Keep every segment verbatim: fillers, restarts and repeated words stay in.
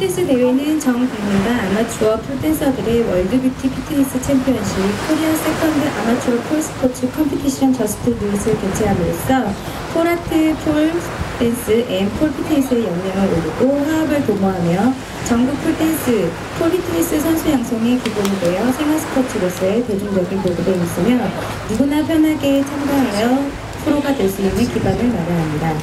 폴댄스 대회는 전 국민과 아마추어 폴댄서들의 월드뷰티 피트니스 챔피언십 코리아 세컨드 아마추어 폴스포츠 컴피티션 저스트 룰스를 개최함으로써 폴아트, 폴댄스 앤 폴피트니스의 역량을 오르고 화합을 도모하며 전국 폴댄스, 폴피트니스 선수 양성의 기본이 되어 생활스포츠로서의 대중적인 도구를 있으며 누구나 편하게 참가하여 프로가 될 수 있는 기반을 마련합니다.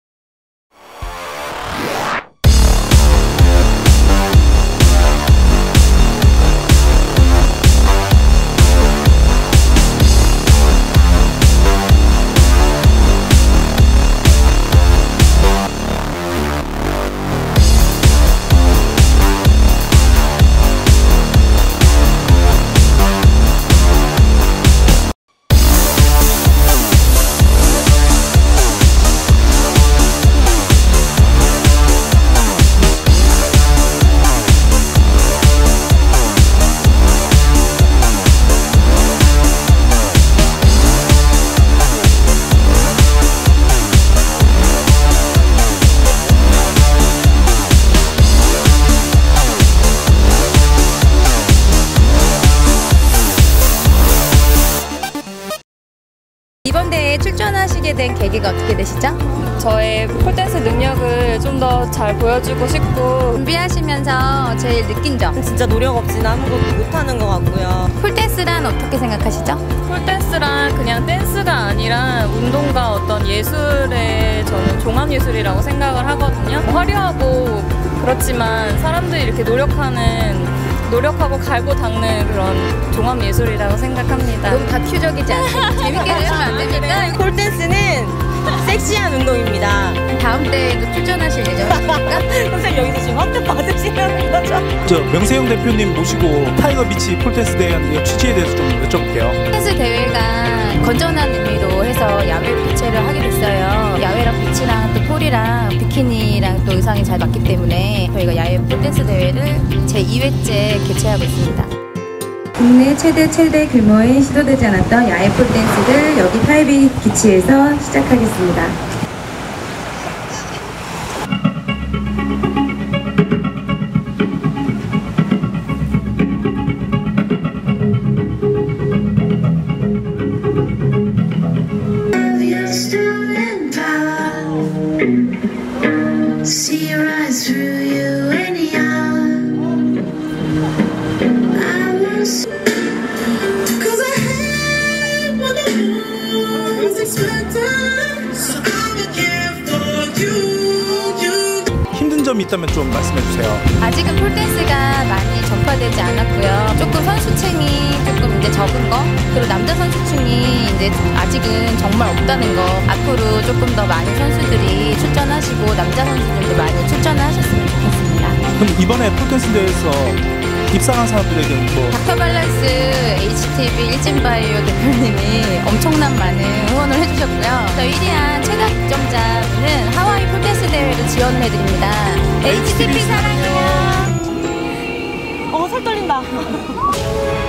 이번 대회에 출전하시게 된 계기가 어떻게 되시죠? 저의 폴댄스 능력을 좀 더 잘 보여주고 싶고 준비하시면서 제일 느낀 점? 진짜 노력 없이는 아무것도 못하는 것 같고요. 폴댄스란 어떻게 생각하시죠? 폴댄스란 그냥 댄스가 아니라 운동과 어떤 예술의 저는 종합예술이라고 생각을 하거든요. 화려하고 그렇지만 사람들이 이렇게 노력하는 노력하고 갈고 닦는 그런 종합예술이라고 생각합니다. 너무 다큐적이지 않아요? 재밌게 해주시면 안 됩니까? 폴댄스는 섹시한 운동입니다. 다음 대회도 출전하실 예정이십니까? 선생님 여기서 지금 확대 받으시는 거죠? 저 명세영 대표님 모시고 타이거 비치 폴댄스 대회 취지에 대해서 좀 여쭤볼게요. 폴댄스 대회가 건전한 의미로 해서 야외 개최를 하게 됐어요. 야외랑 비치랑 또 폴이랑 비키니랑 또 의상이 잘 맞기 때문에 저희가 야외 폴댄스 대회를 제이 회째 개최하고 있습니다. 국내 최대 최대 규모의 시도되지 않았던 야외 폴댄스를 여기 타이비 비치에서 시작하겠습니다. See your eyes through you anyhow. I was cause I had what I was expecting. So I'ma care for you, you. 힘든 점이 있다면 좀 말씀해 주세요. 아직은 폴댄스가 많이 전파되지 않았고요. 조금 선수층이 조금 이제 적은 거, 그리고 남자 선수층이 이제 아직은 정말 없다는 거. 앞으로 조금 더 많은 선수들이 출전하시고 남자 선수들도 많이 출전을 하셨으면 좋겠습니다. 그럼 이번에 폴댄스 대회에서 입상한 사람들에게는 뭐 닥터발란스 에이치티비 일진바이오 대표님이 엄청난 많은 응원을 해주셨고요. 저 일 위한 최다 득점자분은 하와이 폴댄스 대회를 지원을 해드립니다. 에이치티비 사랑해요. 어, 살 떨린다.